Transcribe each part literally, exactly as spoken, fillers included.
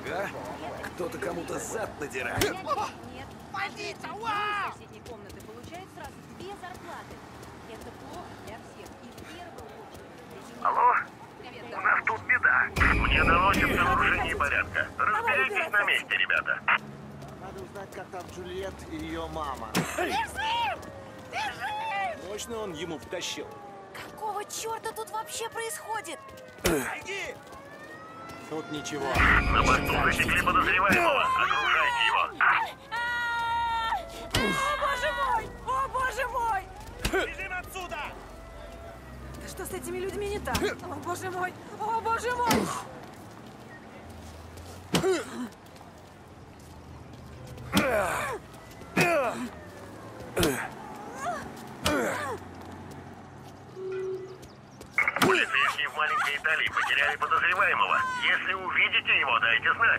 Ага. Кто-то кому-то зад надирает. Нет. Больница! Вау! Из соседней комнаты получает сразу две зарплаты. Это плохо для всех. И в первую очередь... Алло? Привет, У нас тут беда. Мне доносится нарушение порядка. Разберитесь на месте, ребята. Надо узнать, как там Джульет и ее мама. Бежим! Бежим! Мощно он ему втащил. Какого черта тут вообще происходит? Иди! Тут ничего. На борту засекли подозреваемого. Окружайте его. О, боже мой! О, боже мой! Бежим отсюда! Да что с этими людьми не так? О, боже мой! О, боже мой! Полицейские в маленькой Италии потеряли подозреваемого. Если увидите его, дайте знать.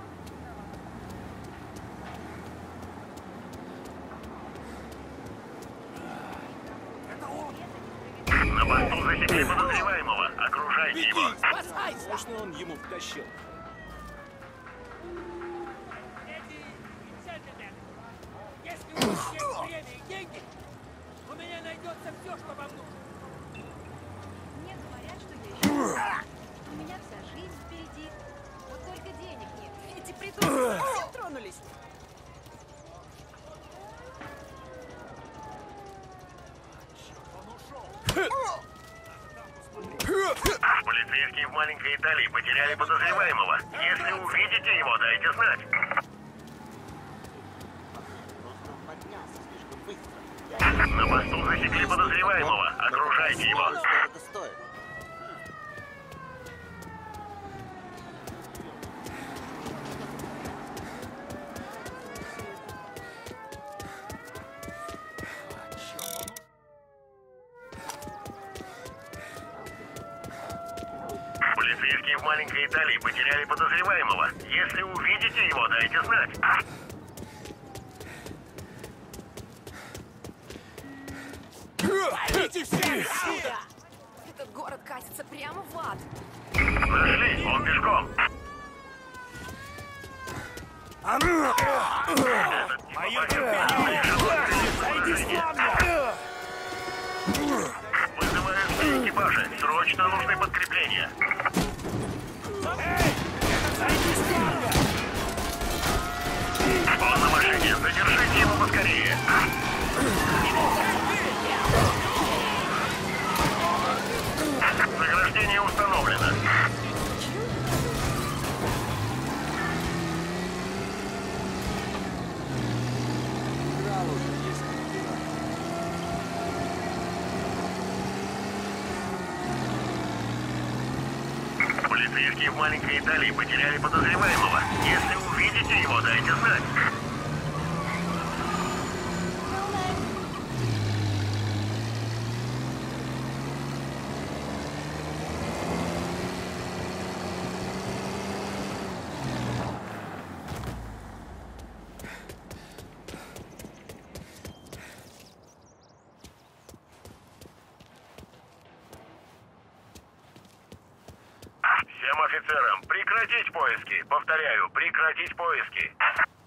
На борту засекли подозреваемого. Окружайте его. Мощно он ему втащил. Если у вас есть время и деньги, у меня найдется все, что вам нужно. Мне говорят, что я еще... У меня вся жизнь впереди. Вот только денег нет. Эти придурки совсем тронулись. Полицейские в маленькой Италии потеряли подозреваемого. Если увидите его, дайте знать. Просто он поднялся слишком быстро. На мосту засекли подозреваемого. Окружайте его. Дорого стоит. Полицейские в маленькой Италии потеряли подозреваемого. Если увидите его, дайте знать. Идите все отсюда! Этот город катится прямо в ад. Нашли, он пешком. Мое терпение! Сойди с камня! Вызываю все экипажи. Срочно нужны подкрепления. Эй! Сойди с камня! Он на машине. Задержите его поскорее. Заграждение установлено. Играл уже, если не играл. Полицейские в маленькой Италии потеряли подозреваемого. Если увидите его, дайте знать. Всем офицерам прекратить поиски. Повторяю, прекратить поиски.